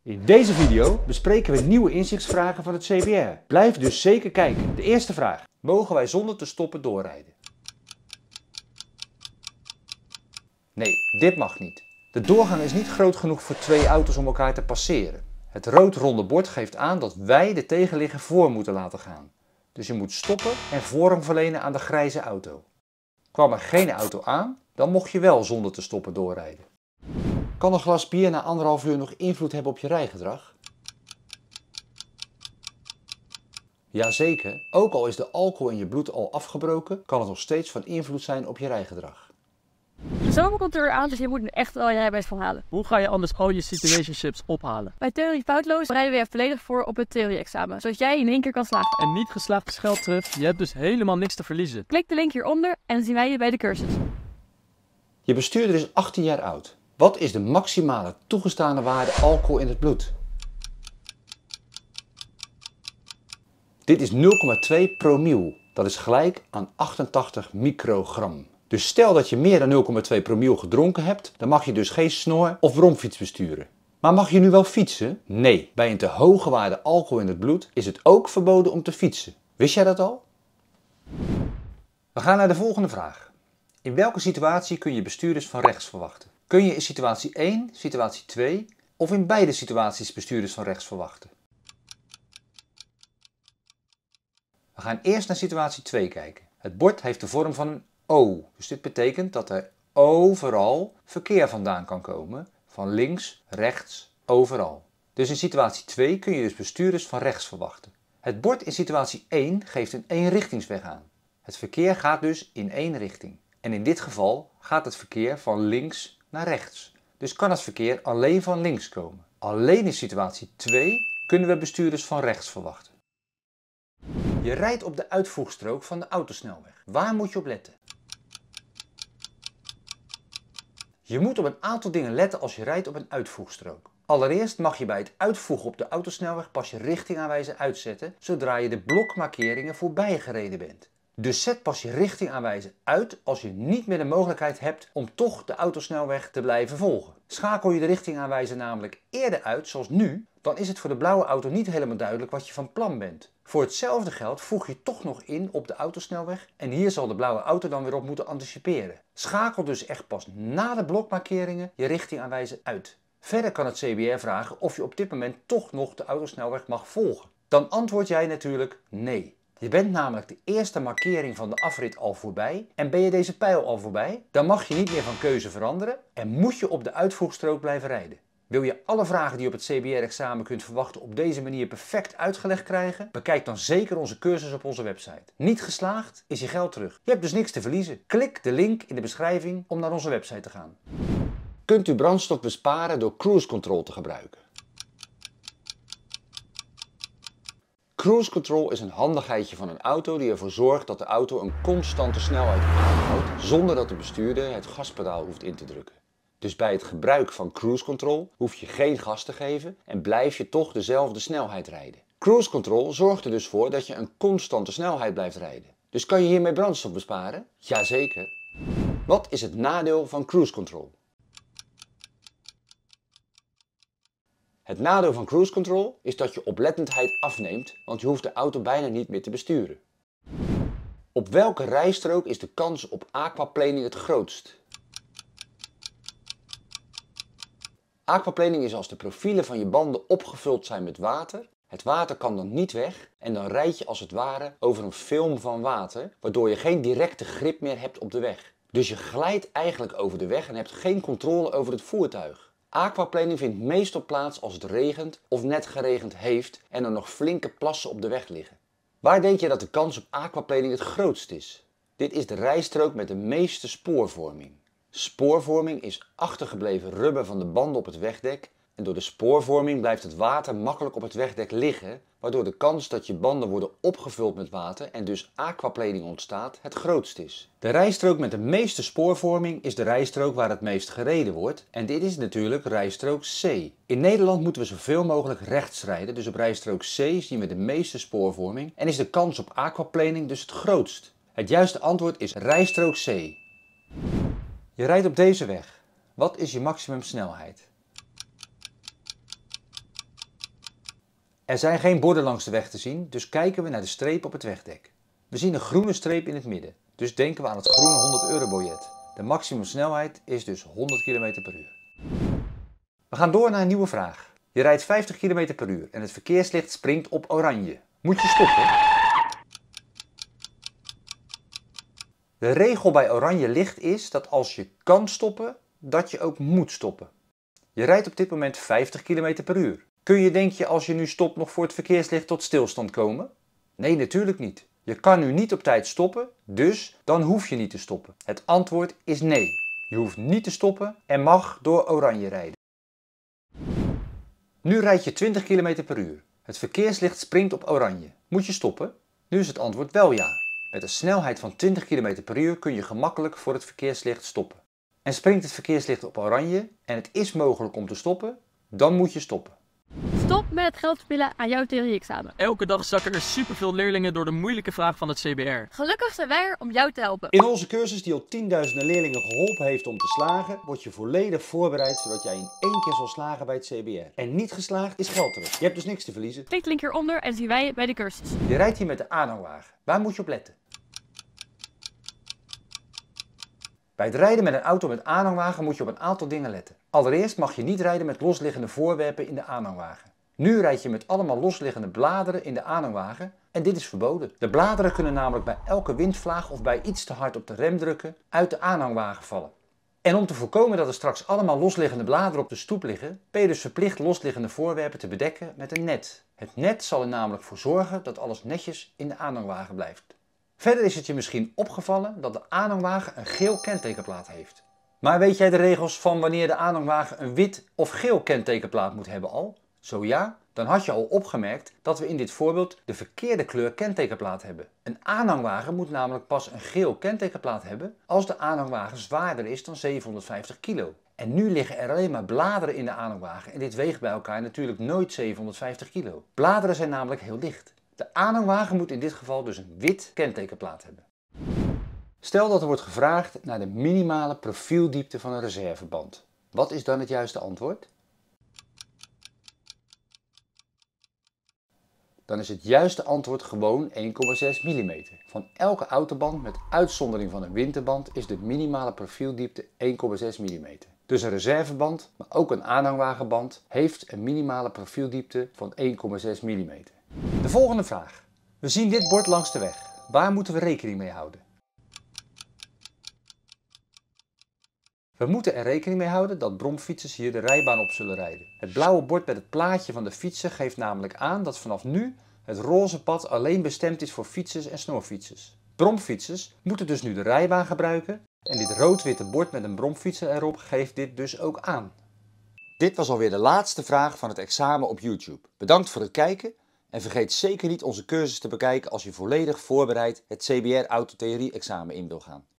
In deze video bespreken we nieuwe inzichtsvragen van het CBR. Blijf dus zeker kijken. De eerste vraag. Mogen wij zonder te stoppen doorrijden? Nee, dit mag niet. De doorgang is niet groot genoeg voor twee auto's om elkaar te passeren. Het rood-ronde bord geeft aan dat wij de tegenligger voor moeten laten gaan. Dus je moet stoppen en vorm verlenen aan de grijze auto. Kwam er geen auto aan, dan mocht je wel zonder te stoppen doorrijden. Kan een glas bier na 1,5 uur nog invloed hebben op je rijgedrag? Jazeker, ook al is de alcohol in je bloed al afgebroken, kan het nog steeds van invloed zijn op je rijgedrag. De zomer komt er weer aan, dus je moet echt wel je rijbewijs van halen. Hoe ga je anders al je situationships ophalen? Bij Theorie Foutloos bereiden we je volledig voor op het theorie-examen, zodat jij in 1 keer kan slagen. En niet geslaagd is geld terug, je hebt dus helemaal niks te verliezen. Klik de link hieronder en dan zien wij je bij de cursus. Je bestuurder is 18 jaar oud. Wat is de maximale toegestane waarde alcohol in het bloed? Dit is 0,2 promiel. Dat is gelijk aan 88 microgram. Dus stel dat je meer dan 0,2 promiel gedronken hebt, dan mag je dus geen snor- of bromfiets besturen. Maar mag je nu wel fietsen? Nee, bij een te hoge waarde alcohol in het bloed is het ook verboden om te fietsen. Wist jij dat al? We gaan naar de volgende vraag. In welke situatie kun je bestuurders van rechts verwachten? Kun je in situatie 1, situatie 2 of in beide situaties bestuurders van rechts verwachten? We gaan eerst naar situatie 2 kijken. Het bord heeft de vorm van een O, dus dit betekent dat er overal verkeer vandaan kan komen, van links, rechts, overal. Dus in situatie 2 kun je dus bestuurders van rechts verwachten. Het bord in situatie 1 geeft een eenrichtingsweg aan. Het verkeer gaat dus in één richting. En in dit geval gaat het verkeer van links naar rechts. Dus kan het verkeer alleen van links komen. Alleen in situatie 2 kunnen we bestuurders van rechts verwachten. Je rijdt op de uitvoegstrook van de autosnelweg. Waar moet je op letten? Je moet op een aantal dingen letten als je rijdt op een uitvoegstrook. Allereerst mag je bij het uitvoegen op de autosnelweg pas je richtingaanwijzer uitzetten zodra je de blokmarkeringen voorbij gereden bent. Dus zet pas je richtingaanwijzer uit als je niet meer de mogelijkheid hebt om toch de autosnelweg te blijven volgen. Schakel je de richtingaanwijzer namelijk eerder uit, zoals nu, dan is het voor de blauwe auto niet helemaal duidelijk wat je van plan bent. Voor hetzelfde geld voeg je toch nog in op de autosnelweg en hier zal de blauwe auto dan weer op moeten anticiperen. Schakel dus echt pas na de blokmarkeringen je richtingaanwijzer uit. Verder kan het CBR vragen of je op dit moment toch nog de autosnelweg mag volgen. Dan antwoord jij natuurlijk nee. Je bent namelijk de eerste markering van de afrit al voorbij en ben je deze pijl al voorbij, dan mag je niet meer van keuze veranderen en moet je op de uitvoegstrook blijven rijden. Wil je alle vragen die je op het CBR-examen kunt verwachten op deze manier perfect uitgelegd krijgen? Bekijk dan zeker onze cursus op onze website. Niet geslaagd is je geld terug. Je hebt dus niks te verliezen. Klik de link in de beschrijving om naar onze website te gaan. Kunt u brandstof besparen door cruise control te gebruiken? Cruise control is een handigheidje van een auto die ervoor zorgt dat de auto een constante snelheid aanhoudt zonder dat de bestuurder het gaspedaal hoeft in te drukken. Dus bij het gebruik van cruise control hoef je geen gas te geven en blijf je toch dezelfde snelheid rijden. Cruise control zorgt er dus voor dat je een constante snelheid blijft rijden. Dus kan je hiermee brandstof besparen? Jazeker. Wat is het nadeel van cruise control? Het nadeel van cruise control is dat je oplettendheid afneemt, want je hoeft de auto bijna niet meer te besturen. Op welke rijstrook is de kans op aquaplaning het grootst? Aquaplaning is als de profielen van je banden opgevuld zijn met water. Het water kan dan niet weg en dan rijd je als het ware over een film van water, waardoor je geen directe grip meer hebt op de weg. Dus je glijdt eigenlijk over de weg en hebt geen controle over het voertuig. Aquaplaning vindt meestal plaats als het regent of net geregend heeft en er nog flinke plassen op de weg liggen. Waar denk je dat de kans op aquaplaning het grootst is? Dit is de rijstrook met de meeste spoorvorming. Spoorvorming is achtergebleven rubber van de banden op het wegdek en door de spoorvorming blijft het water makkelijk op het wegdek liggen, waardoor de kans dat je banden worden opgevuld met water en dus aquaplaning ontstaat het grootst is. De rijstrook met de meeste spoorvorming is de rijstrook waar het meest gereden wordt en dit is natuurlijk rijstrook C. In Nederland moeten we zoveel mogelijk rechts rijden, dus op rijstrook C zien we de meeste spoorvorming en is de kans op aquaplaning dus het grootst. Het juiste antwoord is rijstrook C. Je rijdt op deze weg. Wat is je maximumsnelheid? Er zijn geen borden langs de weg te zien, dus kijken we naar de streep op het wegdek. We zien een groene streep in het midden, dus denken we aan het groene 100 € biljet. De maximumsnelheid is dus 100 km per uur. We gaan door naar een nieuwe vraag. Je rijdt 50 km per uur en het verkeerslicht springt op oranje. Moet je stoppen? De regel bij oranje licht is dat als je kan stoppen, dat je ook moet stoppen. Je rijdt op dit moment 50 km per uur. Kun je, denk je, als je nu stopt nog voor het verkeerslicht tot stilstand komen? Nee, natuurlijk niet. Je kan nu niet op tijd stoppen, dus dan hoef je niet te stoppen. Het antwoord is nee. Je hoeft niet te stoppen en mag door oranje rijden. Nu rijd je 20 km per uur. Het verkeerslicht springt op oranje. Moet je stoppen? Nu is het antwoord wel ja. Met een snelheid van 20 km per uur kun je gemakkelijk voor het verkeerslicht stoppen. En springt het verkeerslicht op oranje en het is mogelijk om te stoppen, dan moet je stoppen. Stop met het geld verspillen aan jouw theorie-examen. Elke dag zakken er superveel leerlingen door de moeilijke vraag van het CBR. Gelukkig zijn wij er om jou te helpen. In onze cursus die al tienduizenden leerlingen geholpen heeft om te slagen, word je volledig voorbereid zodat jij in 1 keer zal slagen bij het CBR. En niet geslaagd is geld terug. Je hebt dus niks te verliezen. Klik de link hieronder en zien wij je bij de cursus. Je rijdt hier met de aanhangwagen. Waar moet je op letten? Bij het rijden met een auto met aanhangwagen moet je op een aantal dingen letten. Allereerst mag je niet rijden met losliggende voorwerpen in de aanhangwagen. Nu rijd je met allemaal losliggende bladeren in de aanhangwagen en dit is verboden. De bladeren kunnen namelijk bij elke windvlaag of bij iets te hard op de rem drukken uit de aanhangwagen vallen. En om te voorkomen dat er straks allemaal losliggende bladeren op de stoep liggen, ben je dus verplicht losliggende voorwerpen te bedekken met een net. Het net zal er namelijk voor zorgen dat alles netjes in de aanhangwagen blijft. Verder is het je misschien opgevallen dat de aanhangwagen een geel kentekenplaat heeft. Maar weet jij de regels van wanneer de aanhangwagen een wit of geel kentekenplaat moet hebben al? Zo ja, dan had je al opgemerkt dat we in dit voorbeeld de verkeerde kleur kentekenplaat hebben. Een aanhangwagen moet namelijk pas een geel kentekenplaat hebben als de aanhangwagen zwaarder is dan 750 kilo. En nu liggen er alleen maar bladeren in de aanhangwagen en dit weegt bij elkaar natuurlijk nooit 750 kilo. Bladeren zijn namelijk heel licht. De aanhangwagen moet in dit geval dus een wit kentekenplaat hebben. Stel dat er wordt gevraagd naar de minimale profieldiepte van een reserveband. Wat is dan het juiste antwoord? Dan is het juiste antwoord gewoon 1,6 mm. Van elke autoband met uitzondering van een winterband is de minimale profieldiepte 1,6 mm. Dus een reserveband, maar ook een aanhangwagenband, heeft een minimale profieldiepte van 1,6 mm. De volgende vraag. We zien dit bord langs de weg. Waar moeten we rekening mee houden? We moeten er rekening mee houden dat bromfietsers hier de rijbaan op zullen rijden. Het blauwe bord met het plaatje van de fietser geeft namelijk aan dat vanaf nu het roze pad alleen bestemd is voor fietsers en snorfietsers. Bromfietsers moeten dus nu de rijbaan gebruiken en dit rood-witte bord met een bromfietser erop geeft dit dus ook aan. Dit was alweer de laatste vraag van het examen op YouTube. Bedankt voor het kijken en vergeet zeker niet onze cursus te bekijken als je volledig voorbereid het CBR Autotheorie examen in wil gaan.